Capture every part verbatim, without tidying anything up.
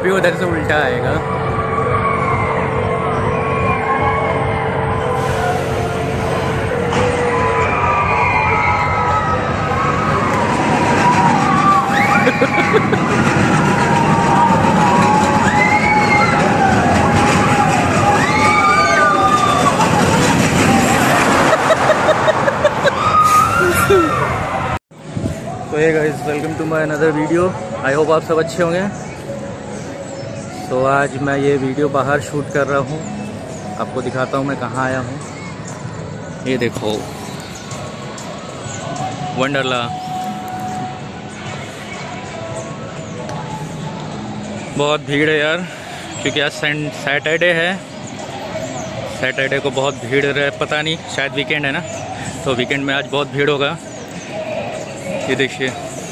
अभी उधर से उल्टा आएगा। तो ये guys, welcome to my another video. I hope आप सब अच्छे होंगे। तो आज मैं ये वीडियो बाहर शूट कर रहा हूँ, आपको दिखाता हूँ मैं कहाँ आया हूँ। ये देखो वंडरला। बहुत भीड़ है यार, क्योंकि आज सैटरडे है। सैटरडे को बहुत भीड़ है, पता नहीं शायद वीकेंड है ना, तो वीकेंड में आज बहुत भीड़ होगा। ये देखिए।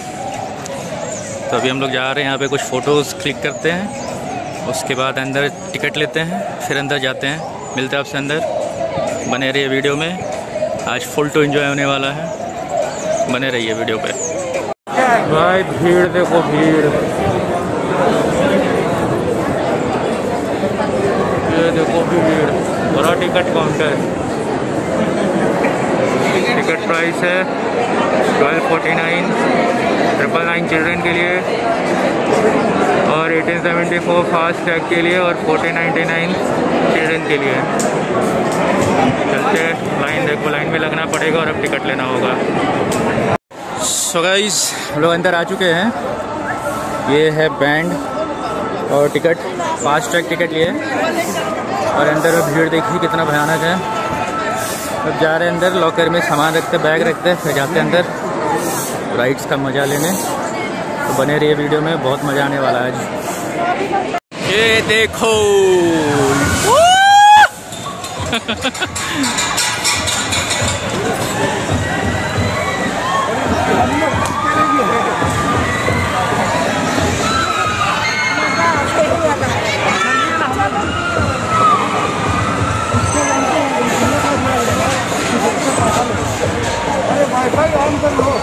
तो अभी हम लोग जा रहे हैं, यहाँ पे कुछ फ़ोटोज़ क्लिक करते हैं, उसके बाद अंदर टिकट लेते हैं, फिर अंदर जाते हैं। मिलते हैं आपसे अंदर। बने रहिए वीडियो में, आज फुल टू एंजॉय होने वाला है। बने रहिए वीडियो पे। भाई भीड़ देखो, भीड़ ये देखो भीड़। बड़ा टिकट काउंटर, टिकट प्राइस है twelve forty nine, triple nine children के लिए और eighteen seventy four fast tag के लिए और फोर्टीन नाइन्टी नाइन चिल्ड्रेन के लिए। चलते लाइन देखो, लाइन में लगना पड़ेगा और अब टिकट लेना होगा। सो गाइस, हम लोग अंदर आ चुके हैं। ये है बैंड और टिकट, फास्ट टैग टिकट लिए और अंदर भीड़ देखिए कितना भयानक है। अब जा रहे हैं अंदर, लॉकर में सामान रखते, बैग रखते, फिर जाते हैं अंदर राइड्स का मज़ा लेने। तो बने रहिए वीडियो में, बहुत मज़ा आने वाला है आज। ये देखो वाईफाई ऑन कर लो।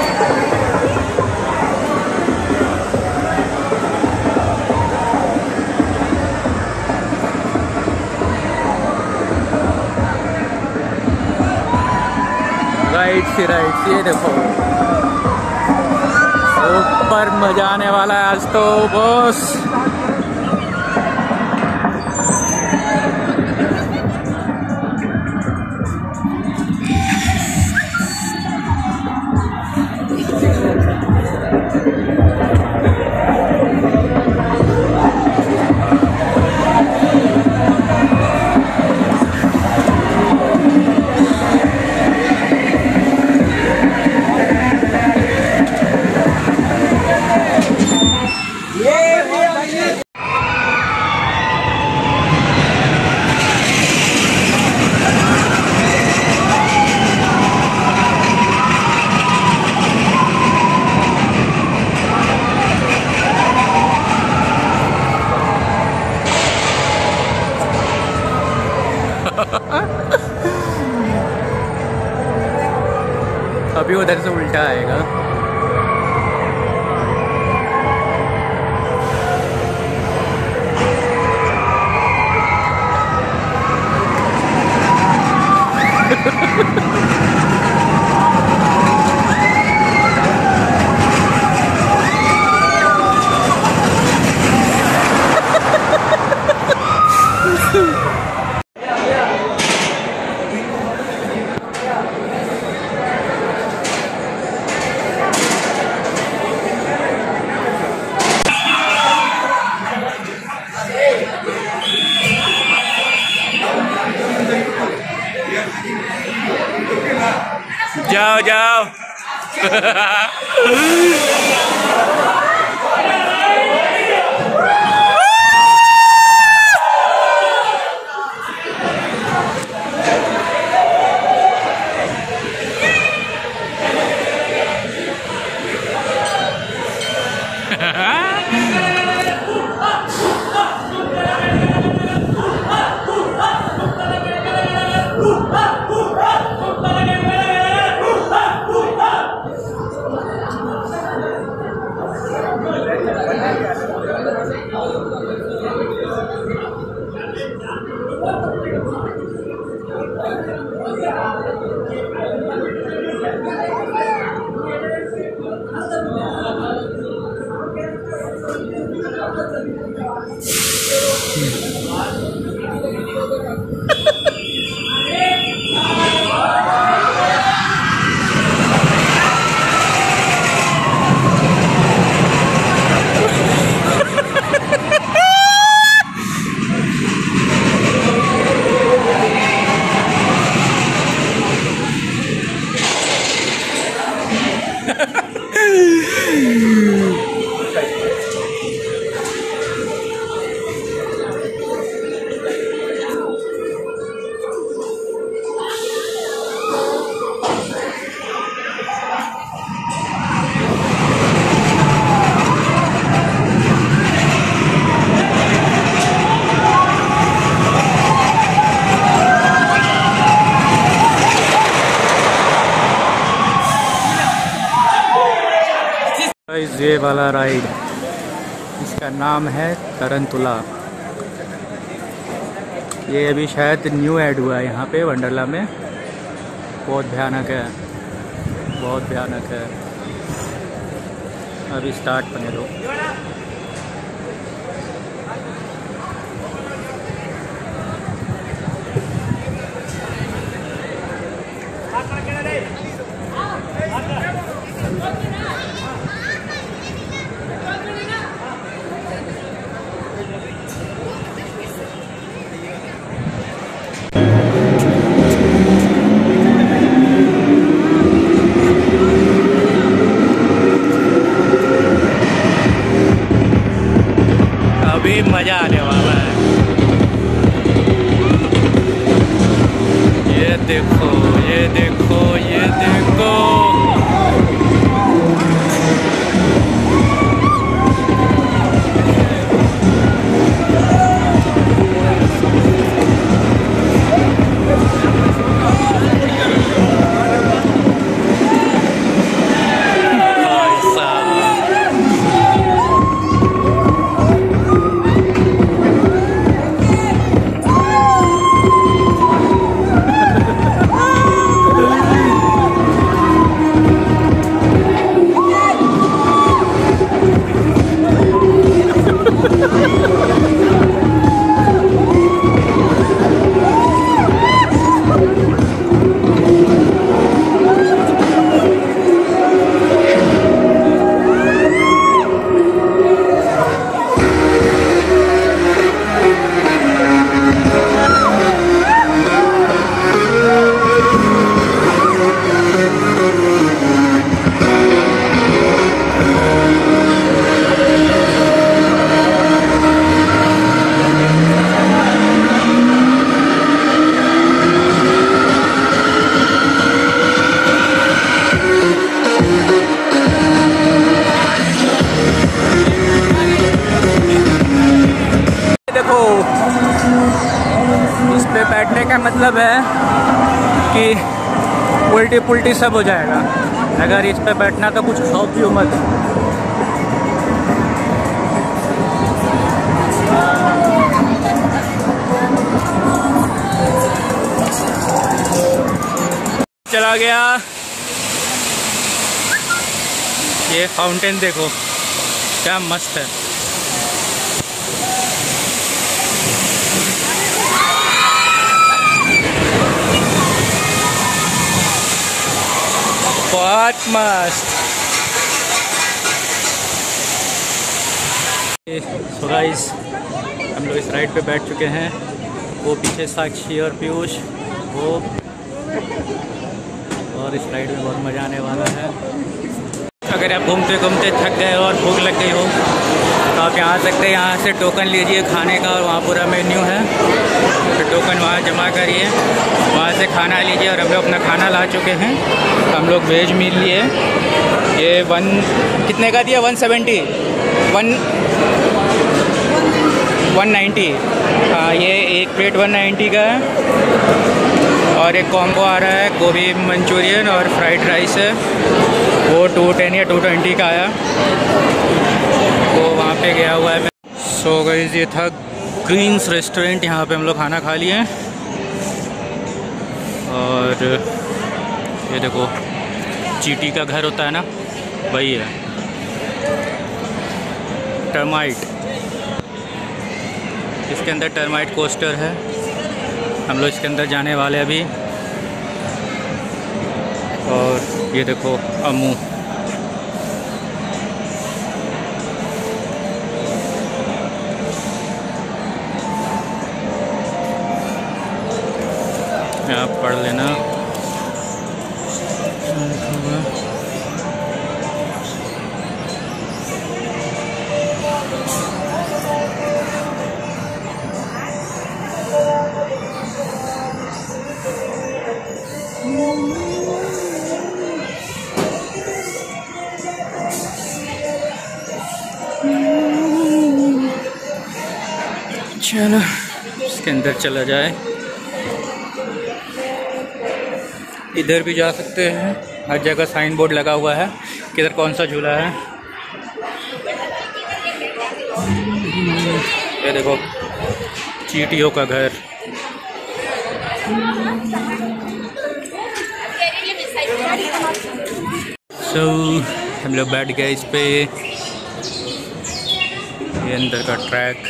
राइट से राइट, ये देखो ऊपर मजा आने वाला है आज तो बॉस। अभी उधर से उल्टा आएगा। जाओ जाओ ये वाला राइड, इसका नाम है तरंतुला। ये अभी शायद न्यू ऐड हुआ है यहाँ पे वंडरला में। बहुत भयानक है, बहुत भयानक है। अभी स्टार्ट बने दो। अभी मज़ा आने वाला है। ये देखो, ये देखो, ये देखो। इस पे बैठने का मतलब है कि उल्टी पुल्टी सब हो जाएगा। अगर इस पे बैठना तो कुछ खाओ पियो मत। चला गया। ये फाउंटेन देखो क्या मस्त है। बहुत मस्त। सो गाइस, हम लोग इस राइड पे बैठ चुके हैं। वो पीछे साक्षी और पीयूष वो, और इस राइड में बहुत मज़ा आने वाला है। अगर आप घूमते घूमते थक गए और भूख लग गई हो तो आप यहाँ आ सकते हैं। यहाँ से टोकन लीजिए खाने का, और वहाँ पूरा मेन्यू है। तो टोकन वहाँ जमा करिए, वहाँ से खाना लीजिए। और हम लोग अपना खाना ला चुके हैं। हम लोग वेज मील लिए। ये वन कितने का दिया? One seventy one one ninety. हाँ, ये एक प्लेट वन नाइन्टी का है। और एक कॉम्बो आ रहा है, गोभी मंचूरियन और फ्राइड राइस है, वो टू टेन या टू ट्वेंटी का आया। वो वहाँ पे गया हुआ है। सो गाइस, ये था ग्रीन्स रेस्टोरेंट। यहाँ पे हम लोग खाना खा लिए। और ये देखो चींटी का घर होता है ना, वही है, टर्माइट। इसके अंदर टर्माइट कोस्टर है, हम लोग इसके अंदर जाने वाले अभी। और ये देखो अमू, आप पढ़ लेना। चलो इसके अंदर चला जाए। इधर भी जा सकते हैं, हर जगह साइन बोर्ड लगा हुआ है किधर कौन सा झूला है। ये देखो चींटियों का घर। सो so, हम लोग बैठ गए इस पे, ये अंदर का ट्रैक।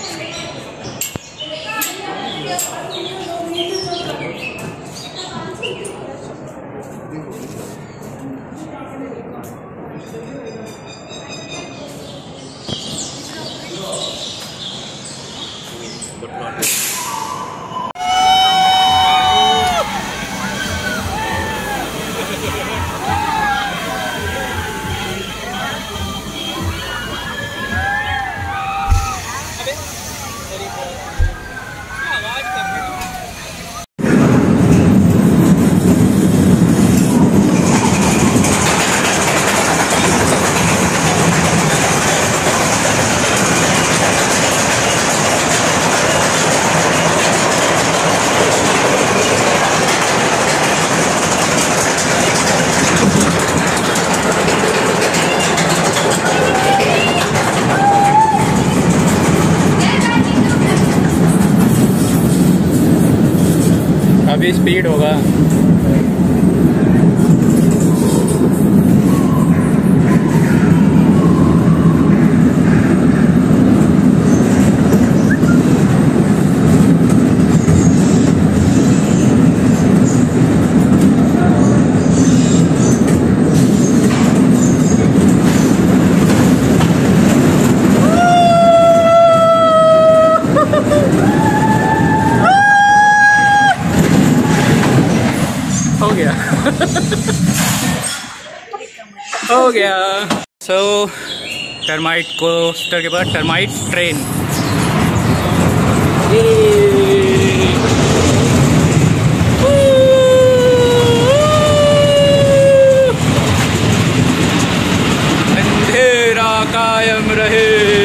अभी स्पीड होगा। हो गया हो गया। सो टर्माइट कोस्टर के बाद टर्माइट ट्रेन। अंधेरा कायम रहे।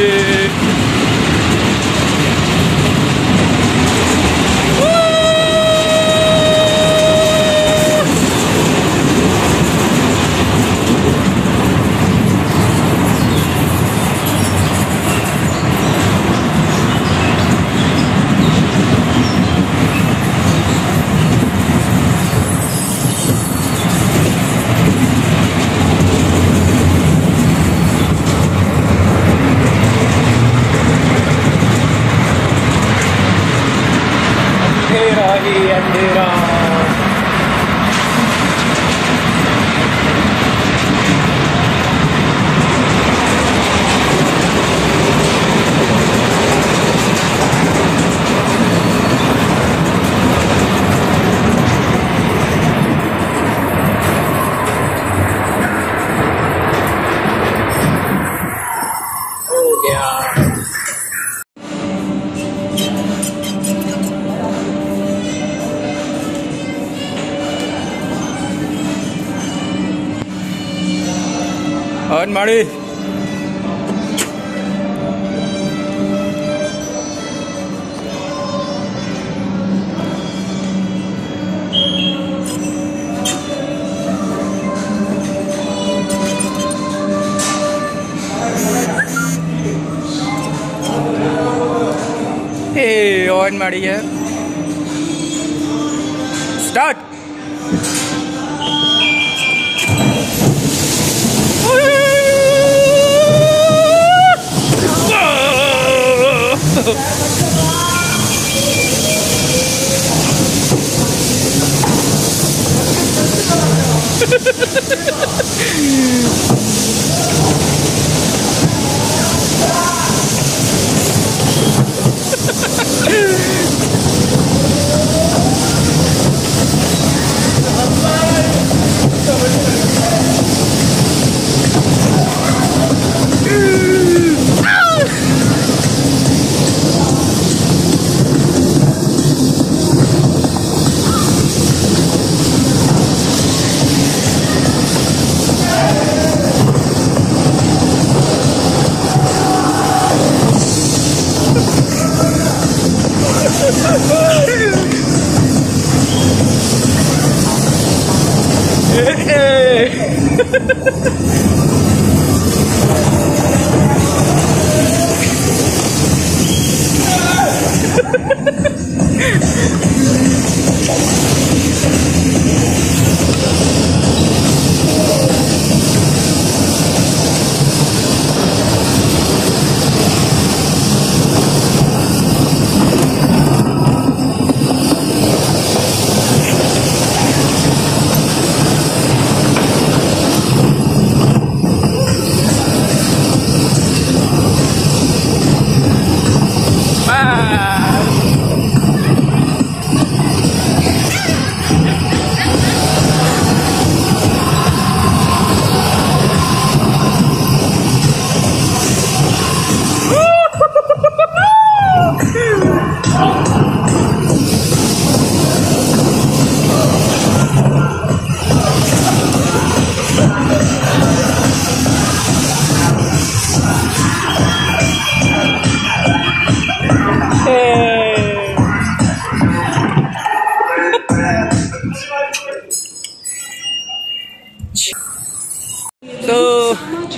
अंधेरा ही अंधेरा। हो गया। और माड़ी हे और माड़ी है। स्टार्ट। तो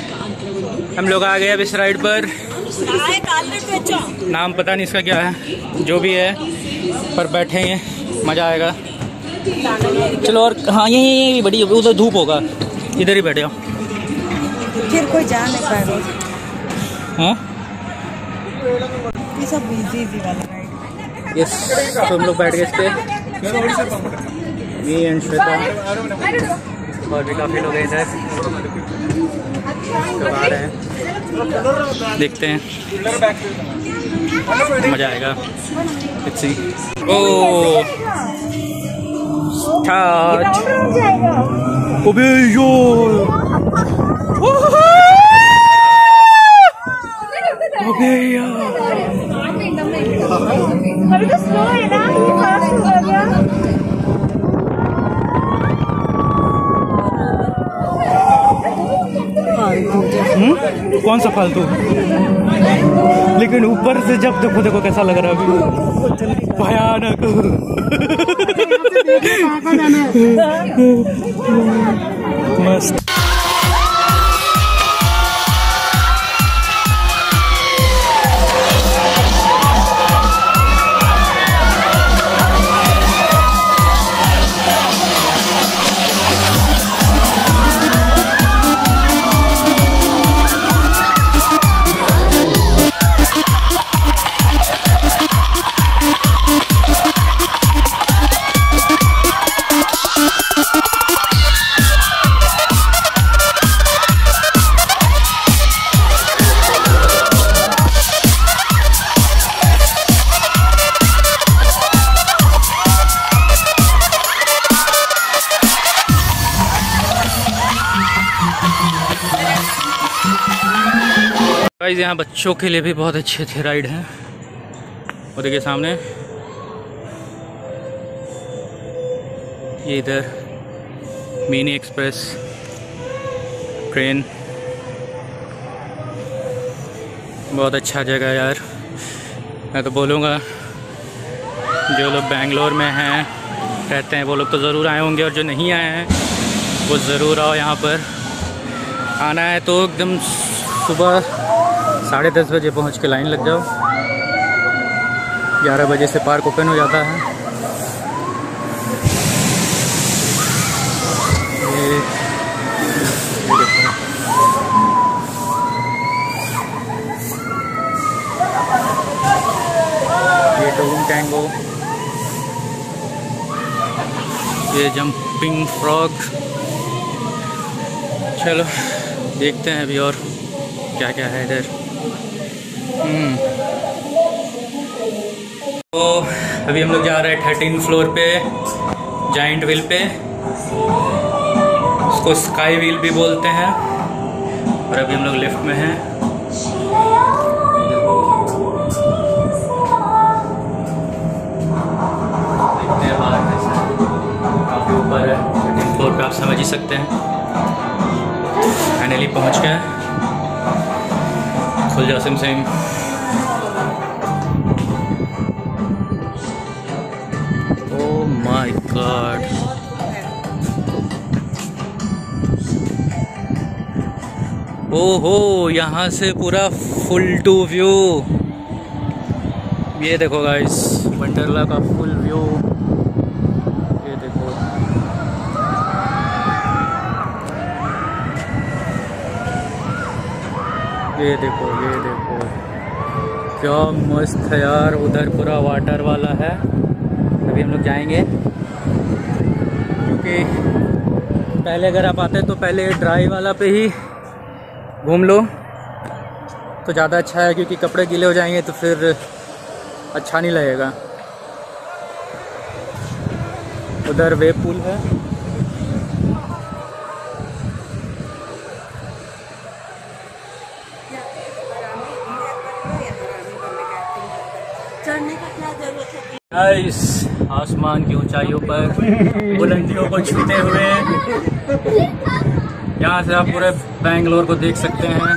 हम लोग आ गए अब इस राइड पर। नाम पता नहीं इसका क्या है, जो भी है, पर बैठेंगे, मज़ा आएगा। चलो और हाँ ये ये बड़ी उधर धूप होगा, इधर ही बैठे हो। फिर कोई जा नहीं पाएगा। हाँ ये सब इजी इजी वाला राइड। यस, तो हम लोग बैठ गए इस पे, मी एंड श्वेता, और भी काफ़ी लोग हैं इधर, तो आ रहे हैं, देखते हैं, मज़ा आएगा। Let's see. Oh start. अबे यो अबे यार, अभी तो स्लो है ना, फास्ट हो गया। हम्म कौन सा फालतू, लेकिन ऊपर से जब देखो देखो कैसा लग रहा है अभी, भयानक। मस्त। गाइस यहाँ बच्चों के लिए भी बहुत अच्छे अच्छे राइड हैं। और देखिए सामने ये इधर मिनी एक्सप्रेस ट्रेन, बहुत अच्छा जगह यार। मैं तो बोलूँगा जो लोग बेंगलोर में हैं रहते हैं वो लोग तो ज़रूर आए होंगे, और जो नहीं आए हैं वो ज़रूर आओ यहाँ पर। आना है तो एकदम सुबह साढ़े दस बजे पहुँच के लाइन लग जाओ, ग्यारह बजे से पार्क ओपन हो जाता है। ये जंपिंग फ्रॉग। चलो देखते हैं अभी और क्या क्या है इधर। हम्म तो अभी हम लोग जा रहे हैं थर्टीन फ्लोर पे, जाइंट व्हील पे। उसको स्काई व्हील भी बोलते हैं। और अभी हम लोग लिफ्ट में हैं। देखते हैं बाहर कैसा है, काफ़ी ऊपर है, थर्टीन फ्लोर पे, आप समझ ही सकते हैं। फाइनली पहुंच गए। खुल जा सिम सिम। ओह माय गॉड, ओहो, यहाँ से पूरा फुल टू व्यू। ये देखो गाइस, वंडरला का फुल व्यू। ये देखो, ये देखो, ये देखो, क्या मस्त है यार। उधर पूरा वाटर वाला है। अभी हम लोग जाएंगे, क्योंकि पहले अगर आप आते तो पहले ड्राई वाला पे ही घूम लो तो ज़्यादा अच्छा है, क्योंकि कपड़े गीले हो जाएंगे तो फिर अच्छा नहीं लगेगा। उधर वेव पूल है। गाइस, आसमान की ऊंचाइयों पर बुलंदियों को छूते हुए यहाँ से आप पूरे बेंगलोर को देख सकते हैं।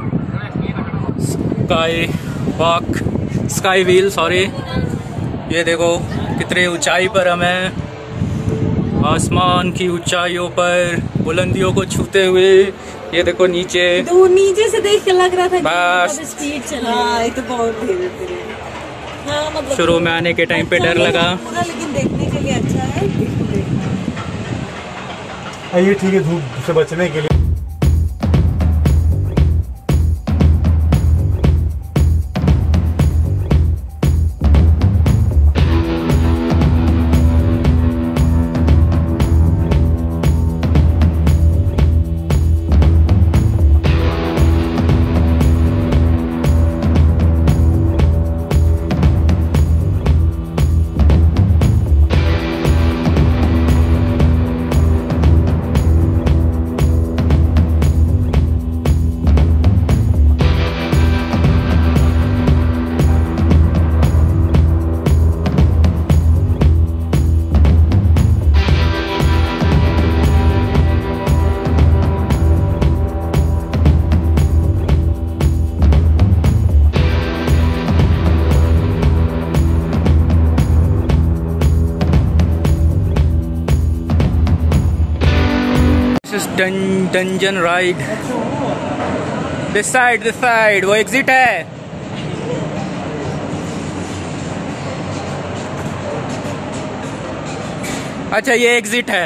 Sky walk, sky wheel, sorry. ये देखो कितने ऊंचाई पर हम हैं, आसमान की ऊंचाइयों पर बुलंदियों को छूते हुए। ये देखो नीचे, तो नीचे से देख के लग रहा था बस कि स्पीड चल रही है। तो बहुत धीरे धीरे। हाँ, मतलब शुरू में आने के टाइम पे डर लगा, लेकिन देखने के लिए अच्छा है। ये ठीक है, धूप से बचने के लिए। डं, dungeon ride. This side, this side, वो एग्जिट है। अच्छा, ये एग्जिट है।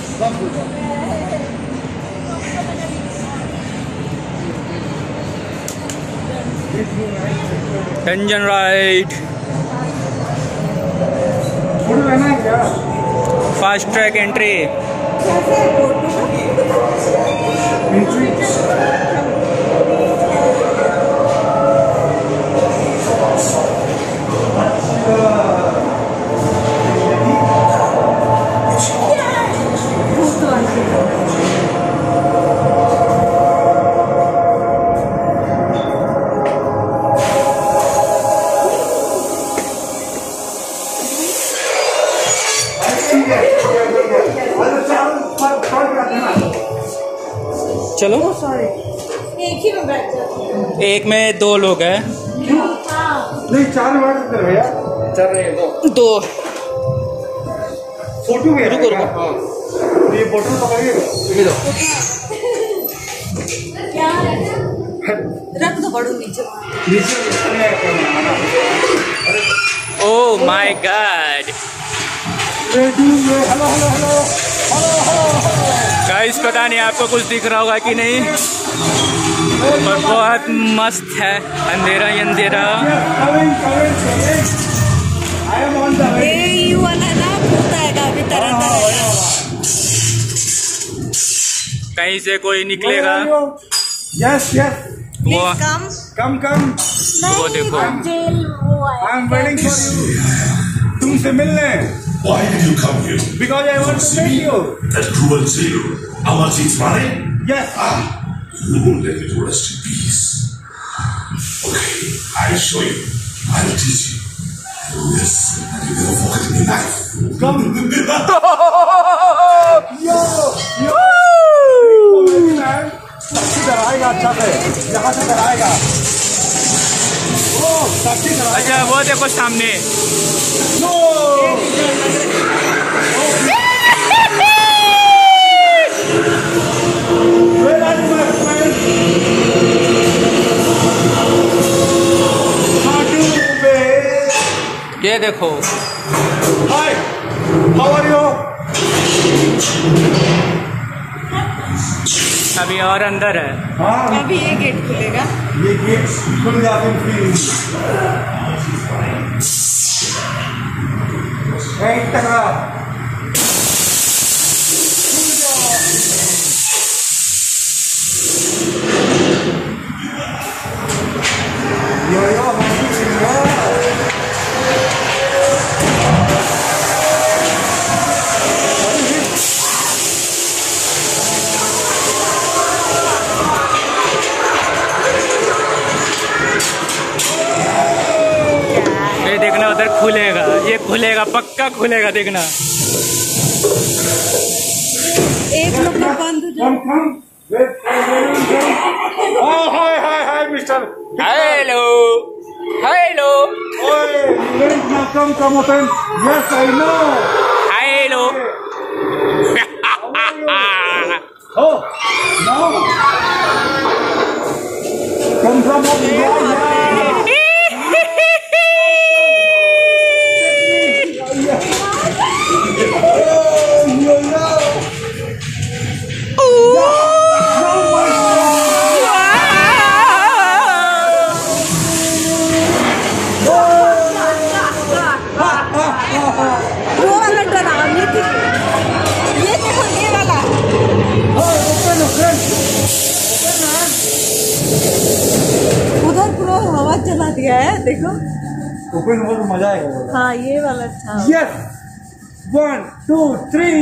Dungeon ride, fast track entry. चलो, एक ही में बैठ जाते। एक में दो लोग हैं। नहीं, चार बार भैया, चल रहे हैं दो दो फोटो भी। रुको रुको, हाँ, ये फोटो पकड़िए, ये दो। क्या रख दो, बड़ू नीचे नीचे। ओह माय गॉड गाइस, पता नहीं आपको कुछ दिख रहा होगा कि नहीं, पर बहुत मस्त है। अंधेरा ही अंधेरा। I am on the way. ये यू वाला ना भूत आएगा अभी तरह तरह का। कहीं से कोई निकलेगा। Yes, yes. वो कम Come, come. वो देखो। जेल वो I am waiting for you. तुमसे मिलने. Why did you come here? Because I want to meet you. That cruel jail, Amarjit's money? Yes. You won't let me to rest in peace. Okay, I'll show you. I'll teach you. Yes, and you never forget me life. Come. Yo, yo. Man, taxi डराएगा अच्छा से, यहाँ से डराएगा। ओ, taxi डराएगा। अच्छा वो देखो सामने। No. Where are you, my friend? ये देखो। Hi, how are you? अभी और अंदर है। हाँ, अभी ये गेट खुलेगा। ये गेट खुल जाते हैं फिर। एक टकरा। यो यो ये देखना उधर खुलेगा, ये खुलेगा पक्का खुलेगा देखना। एक लोग तो बंद हो Come, come. Wait, wait, wait, wait. Oh, hi, hi, hi, Mister. Hello hello Oi, wait, now come, come open. Yes, I know. Hello. Oh, no. Come from over there. वो वाला डरावनी थी। ये देखो ये वाला। उधर पूरा हवा चला दिया है देखो। ओपन हो तो मजा आएगा। हाँ ये वाला अच्छा। Yes. One, two, three.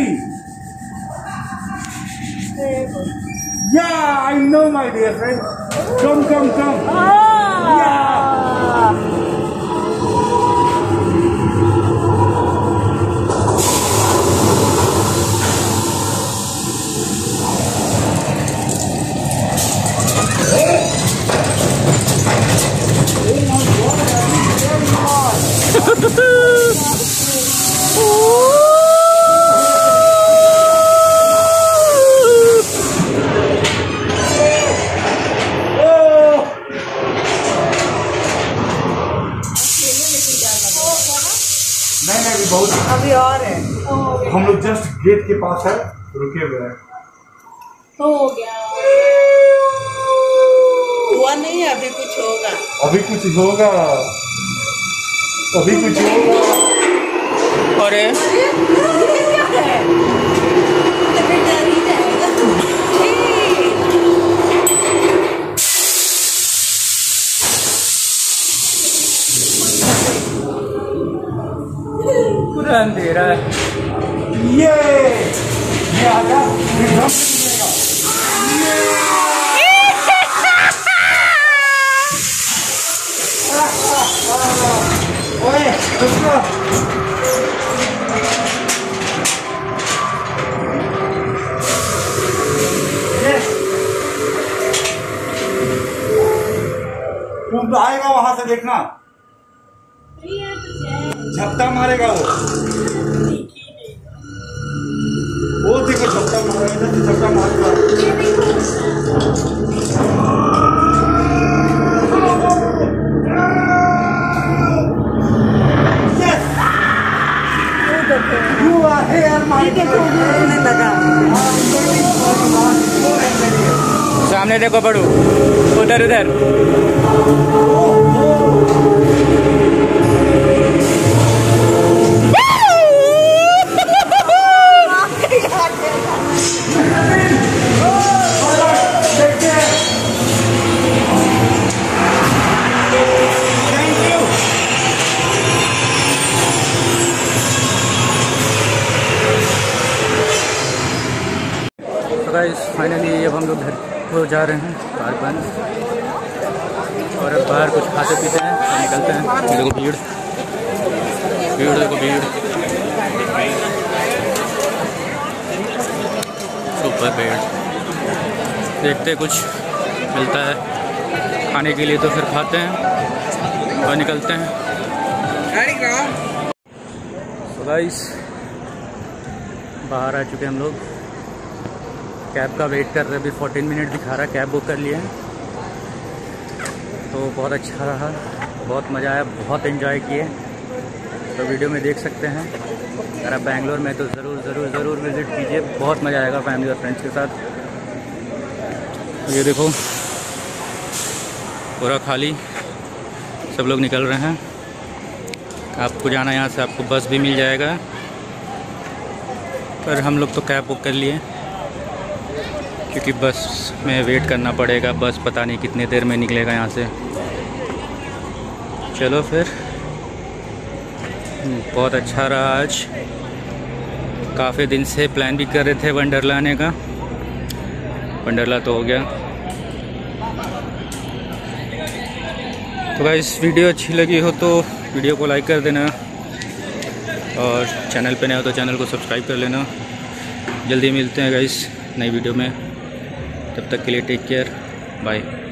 Yeah, I know, my dear friend. Come, come, come. Ah. नहीं नहीं अभी बहुत अभी और है। हम लोग जस्ट गेट के पास है, रुके हुए हैं। हो गया। हुआ नहीं अभी कुछ होगा। अभी कुछ होगा, अभी कुछ होगा। अरे क्या है? तभी डर ही जाएगा। पूरा अंधेरा है। ये ये आजा, ये ड्रम से निकलेगा। ओए, रुको। तुम तो आएगा वहां से देखना, झपटा मारेगा वो। वो देखो झपटा मारेगा, इधर से झपटा मारेगा। You are here, my देखो उड़ने लगा। सामने देखो बड़ू, उधर उधर। गाइस फाइनली अब हम लोग घर को जा रहे हैं, कार बंद, और अब बाहर कुछ खाते पीते हैं और निकलते हैं। देखो भीड़ भीड़ देखो भीड़, सुपर भीड़। देखते कुछ मिलता है खाने के लिए तो फिर खाते हैं और निकलते हैं। तो गाइस बाहर आ चुके हम लोग, कैब का वेट कर रहे, अभी फोर्टीन मिनट दिखा रहा है, कैब बुक कर लिया है। तो बहुत अच्छा रहा, बहुत मज़ा आया, बहुत एंजॉय किए। तो वीडियो में देख सकते हैं, अगर आप बैंगलोर में तो ज़रूर ज़रूर ज़रूर विज़िट कीजिए, बहुत मज़ा आएगा फैमिली और फ्रेंड्स के साथ। ये देखो पूरा खाली, सब लोग निकल रहे हैं। आपको जाना यहाँ से, आपको बस भी मिल जाएगा, पर हम लोग तो कैब बुक कर लिए क्योंकि बस में वेट करना पड़ेगा। बस पता नहीं कितने देर में निकलेगा यहाँ से। चलो फिर, बहुत अच्छा रहा आज। काफ़ी दिन से प्लान भी कर रहे थे वंडरला आने का, वंडरला तो हो गया। तो गाइस वीडियो अच्छी लगी हो तो वीडियो को लाइक कर देना, और चैनल पे नए हो तो चैनल को सब्सक्राइब कर लेना। जल्दी मिलते हैं गाइस नई वीडियो में, तब तक के लिए टेक केयर, बाय।